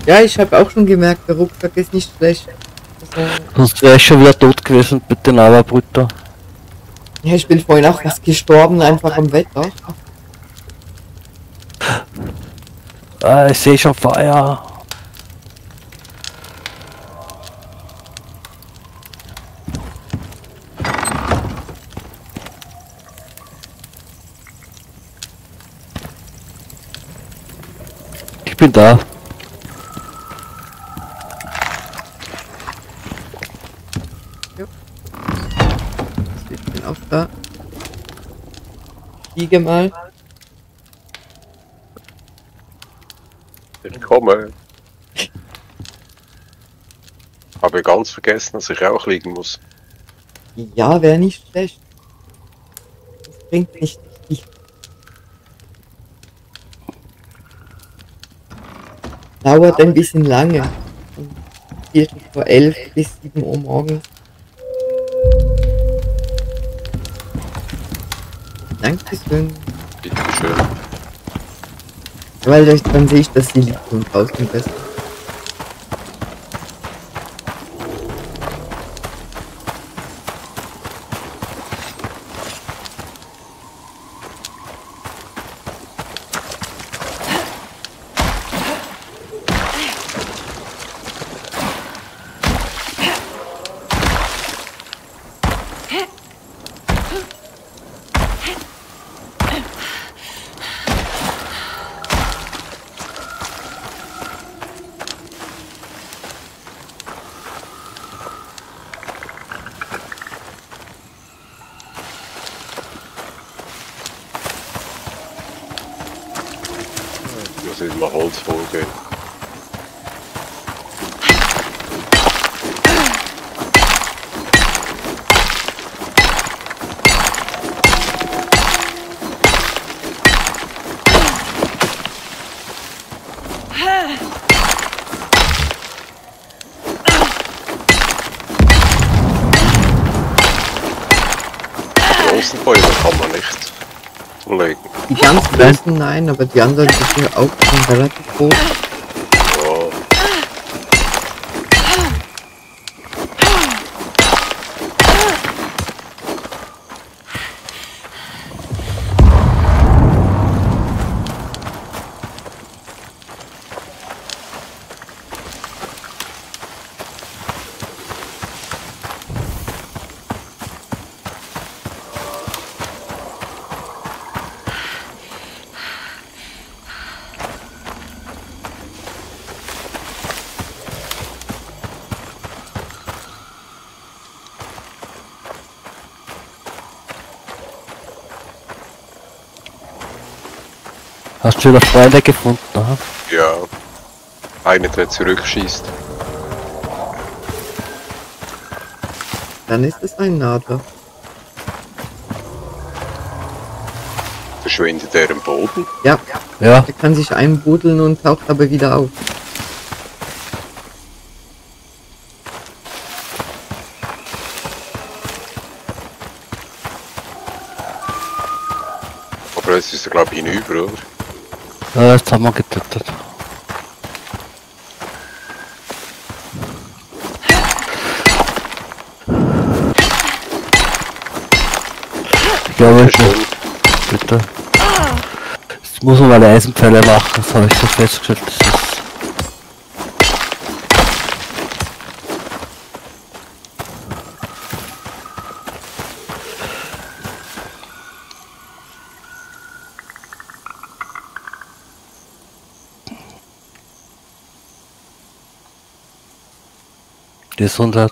Ja, ich habe auch schon gemerkt, der Rucksack ist nicht schlecht. Also, Sonst wäre ich schon wieder tot gewesen mit den Lavabrüter. ja, ich bin vorhin auch fast gestorben, einfach am Wetter. Ah, ich sehe schon Feuer. Ich bin da. Ich bin auch da. Fliege mal. Ich komme. Habe ganz vergessen, dass ich auch liegen muss. Ja, wäre nicht schlecht. Das bringt nicht richtig. Dauert ein bisschen lange. Von 11:15 bis 7 Uhr morgens. Dankeschön. Bitteschön. Weil dann sehe ich, dass sie liegt und draußen besser. Ich muss jetzt mal Holz vorgehen. Die großen Bäume kann man nicht legen. Die ganz großen nein, aber die anderen sind ja auch schon relativ groß. Ja. Hast du wieder Freunde gefunden? Aha. Ja. Einer, der zurückschießt. Dann ist es ein Nadler. Verschwindet er im Boden? Ja, Ja. er kann sich einbuddeln und taucht aber wieder auf. Aber jetzt ist er, glaube ich, hinüber, oder? Ja, jetzt haben wir getötet. Ja, bitte. Bitte. Jetzt muss man mal Eisenpfeile machen, das habe ich so festgestellt. Das ist Gesundheit.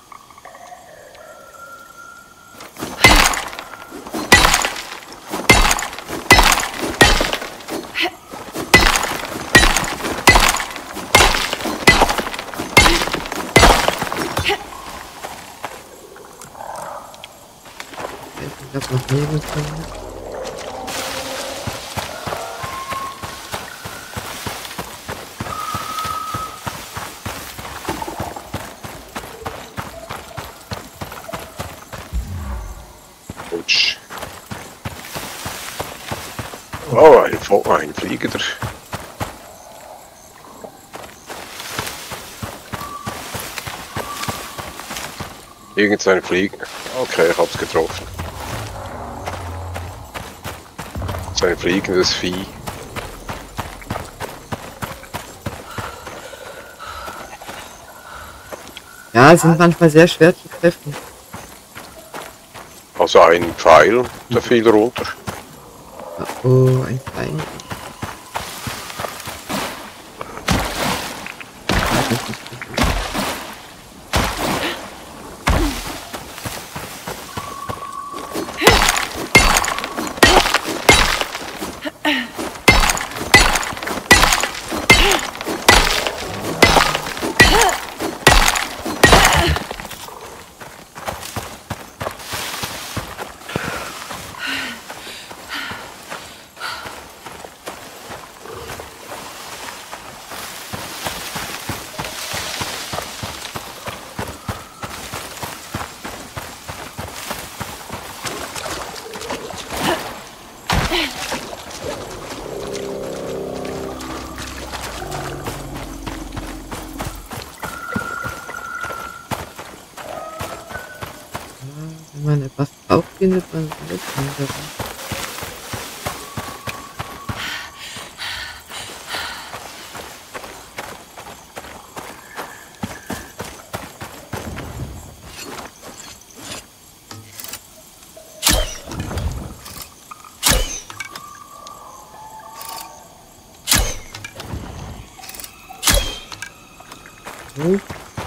Ich hab noch Nebel drin. Rutsch. Oh, ein Flieger. Irgend so ein Fliegen. Okay, ich hab's getroffen. So ein fliegendes Vieh. Ja, sind manchmal sehr schwer zu treffen. Also ein Pfeil, der fiel runter. Oh, ein Feind. Wenn man etwas braucht, findet man alles andere. So.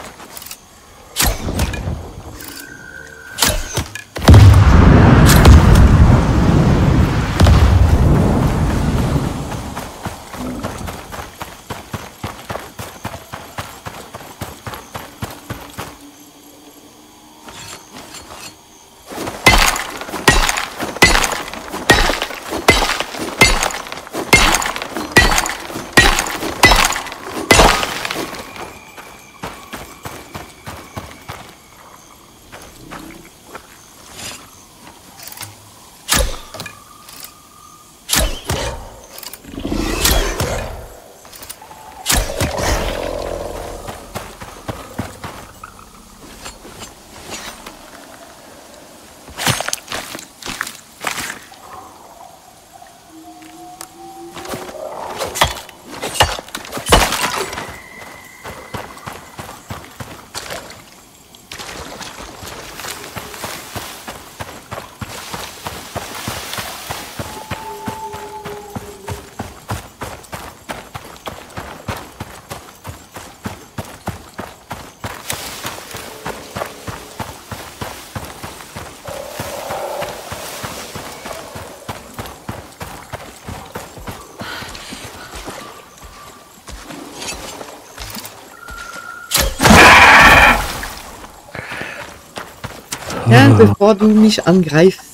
Ja, bevor du mich angreifst.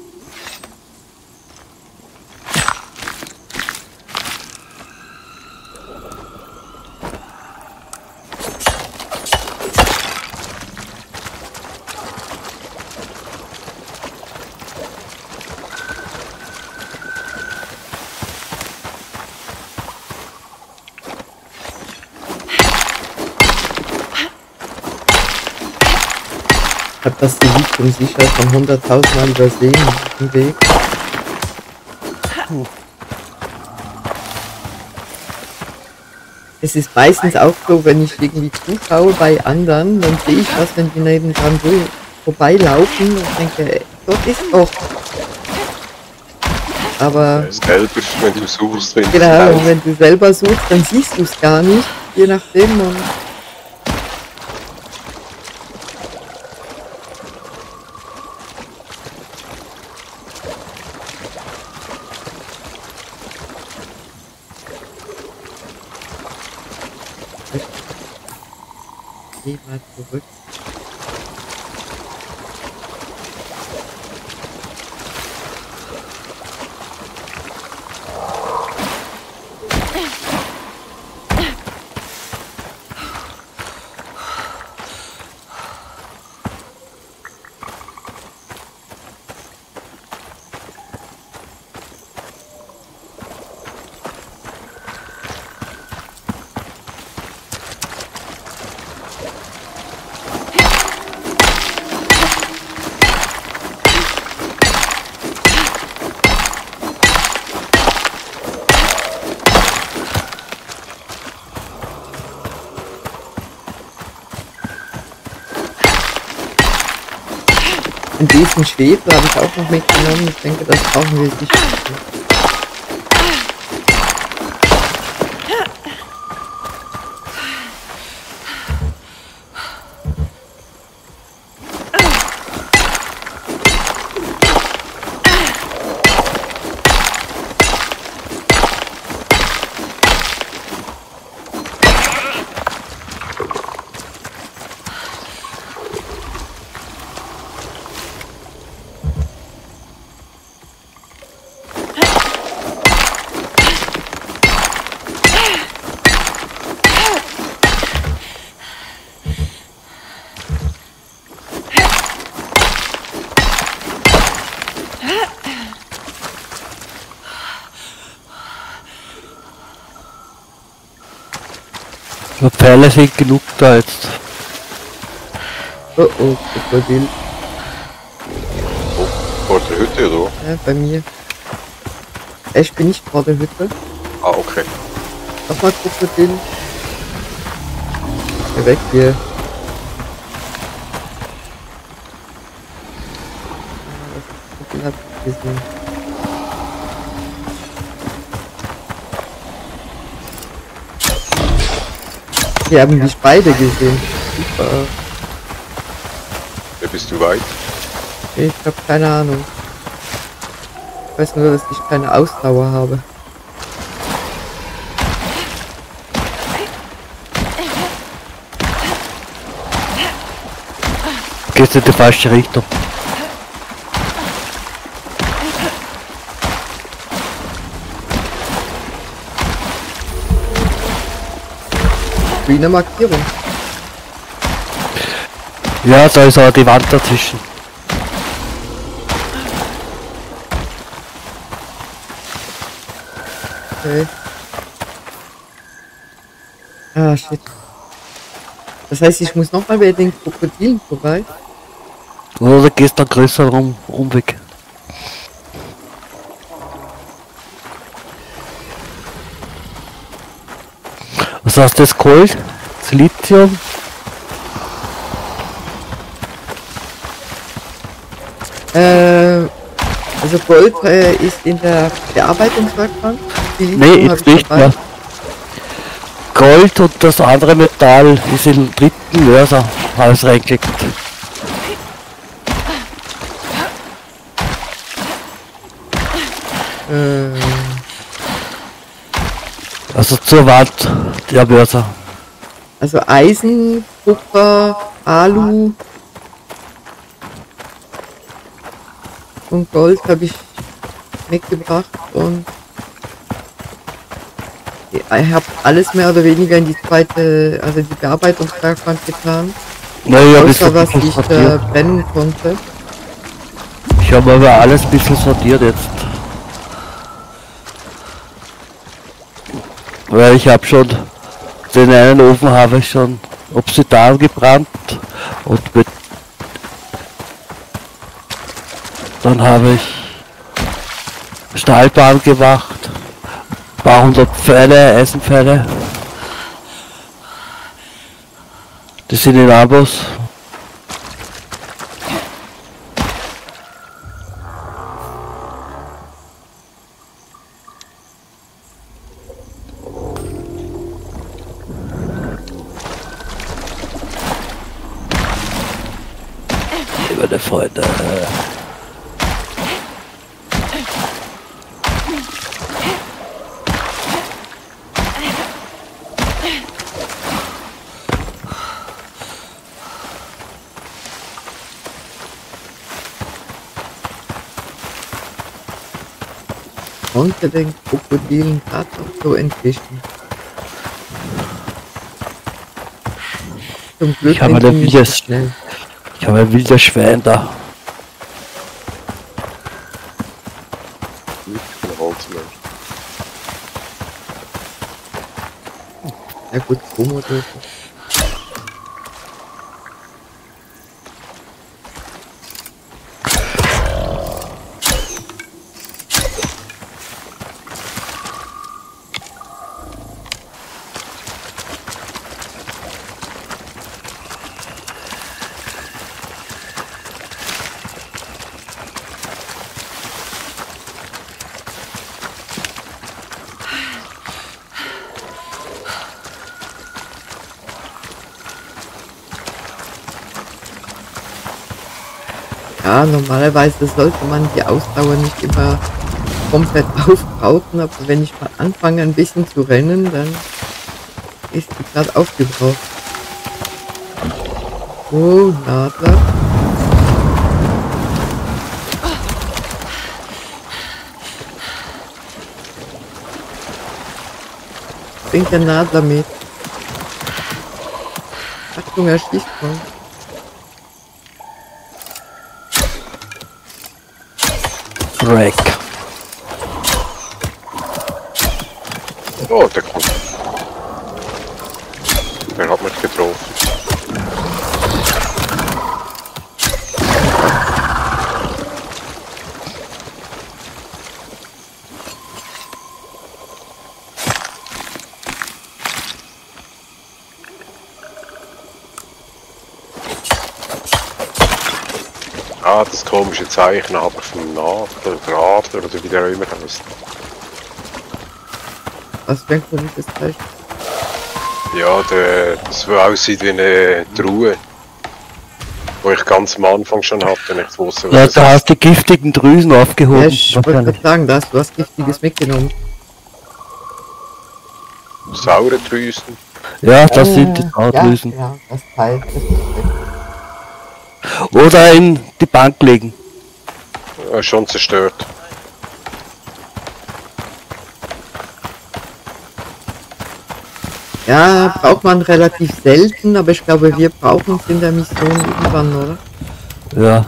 Ich hab das Silicon sicher schon 100.000 Mal übersehen, den Weg. Es ist meistens auch so, wenn ich irgendwie zuschaue bei anderen, dann sehe ich das, wenn die nebendran so vorbeilaufen und denke, dort ist doch. Aber Selber, wenn du suchst, wenn genau, und wenn du selber suchst, dann siehst du es gar nicht, je nachdem. Und geh mal zurück. Und diesen Schwefel habe ich auch noch mitgenommen. Ich denke, das brauchen wir sicher. Die Pfeile sind genug da jetzt. Oh oh, Krokodil. Vor der Hütte oder? Ja, bei mir. Ich bin nicht vor der Hütte. Ah, okay. Nochmal Krokodil. Geh weg hier. Das Krokodil hab ich gesehen. Wir haben dich beide gesehen. Super. Bist du weit? Ich habe keine Ahnung. Ich weiß nur, dass ich keine Ausdauer habe. Gehst in die falsche Richtung. Grüne Markierung. Ja, da ist aber die Wand dazwischen. Okay. Ah, shit. Das heißt, ich muss nochmal bei den Krokodilen vorbei. Oder gehst dann größeren Umweg. Was hast du jetzt geholt? Das Lithium? Also Gold ist in der Bearbeitungswerkbank. Nee, jetzt nicht mehr. Gold und das andere Metall ist im dritten Mörser alles reingelegt. Also zur Wand der Mörser. Also Eisen, Kupfer, Alu und Gold habe ich mitgebracht und ich habe alles mehr oder weniger in die zweite, also die Bearbeitungswerkbank getan. Naja, Außer was bisschen ich sortiert. brennen konnte. Ich habe aber alles ein bisschen sortiert jetzt. Weil ich habe schon den einen Ofen habe ich schon Obsidian gebrannt und mit dann habe ich Stahlbahn gemacht, ein paar hundert Pfeile, Eisenpfeile. Die sind in Abos. Meine Freunde. Konnte den Krokodilen gerade noch so entwischen. Zum Glück Ich habe sind die ein nicht wildes, so schnell. ich habe ein wildes Schwein da. Ein Holzmensch. Ja gut, Komodo. Ja, normalerweise sollte man die Ausdauer nicht immer komplett aufbrauchen, aber wenn ich mal anfange ein bisschen zu rennen, dann ist die gerade aufgebraucht. Oh, Nadler. Bringt der Nadler mit. Achtung, er schießt mal. Wreck. Oh, der kommt. Der hat mich getroffen. Ah, das komische Zeichen aber vom Nadler oder Adler oder wie der auch immer heißt. Was für ein komisches Zeichen. Ja, das so aussieht wie eine Truhe. Wo ich ganz am Anfang schon hatte, nicht wusste, Ja, was da hast du die giftigen Drüsen Ja, aufgehoben. ich wollte gerade sagen, da hast du was Giftiges mitgenommen. saure Drüsen. Ja, das sind die Drüsen. Ja, das Teil. Das ist Oder in die Bank legen. Schon zerstört. ja, braucht man relativ selten, aber ich glaube, wir brauchen es in der Mission irgendwann, oder? Ja.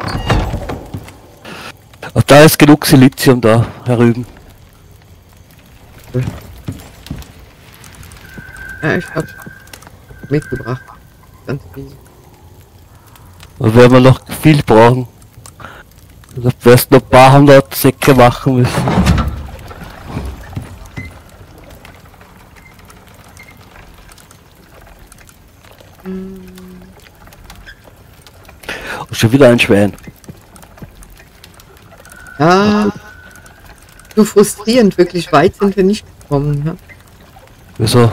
Ach, da ist genug Silizium da herüben. Ja, ich hab mitgebracht. Ganz viel. Da werden wir noch viel brauchen. Da wirst du noch ein paar hundert Säcke machen müssen. Und schon wieder ein Schwein. Ja, so frustrierend, wirklich weit sind wir nicht gekommen. Ja? Wieso?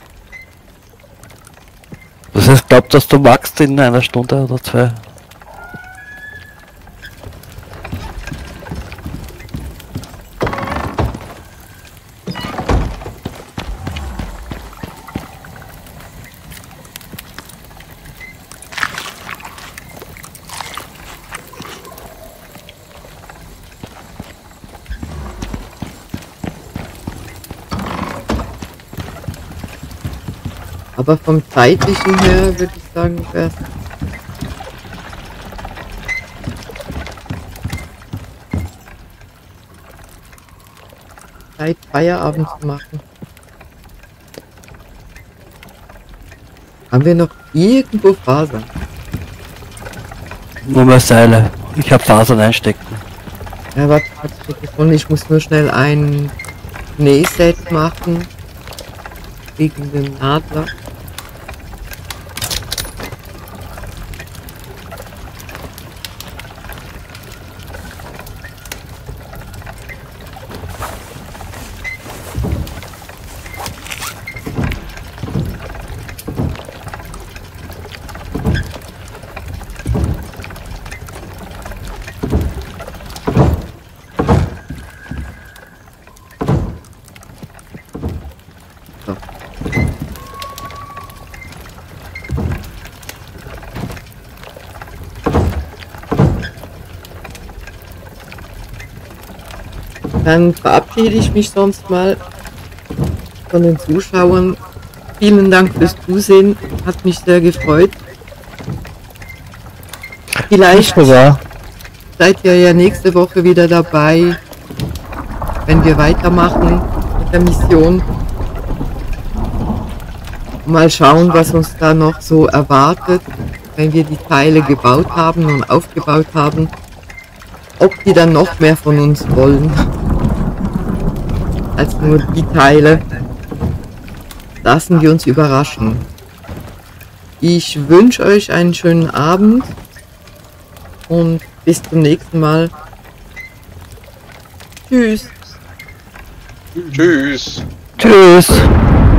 Das heißt, glaubt, dass du magst in einer Stunde oder zwei? Aber vom zeitlichen her würde ich sagen, wäre es Zeit, Feierabend zu machen. Haben wir noch irgendwo Fasern? Nur mehr Seile. Ich habe Fasern einstecken. Ja, warte, und ich muss nur schnell ein Nähset machen. Wegen dem Nadler. Dann verabschiede ich mich sonst mal von den Zuschauern. Vielen Dank fürs Zusehen, hat mich sehr gefreut. Vielleicht seid ihr ja nächste Woche wieder dabei, wenn wir weitermachen mit der Mission. Mal schauen, was uns da noch so erwartet, wenn wir die Teile gebaut haben und aufgebaut haben. Ob die dann noch mehr von uns wollen als nur die Teile. Lassen wir uns überraschen. Ich wünsche euch einen schönen Abend und bis zum nächsten Mal. Tschüss. Tschüss. Tschüss.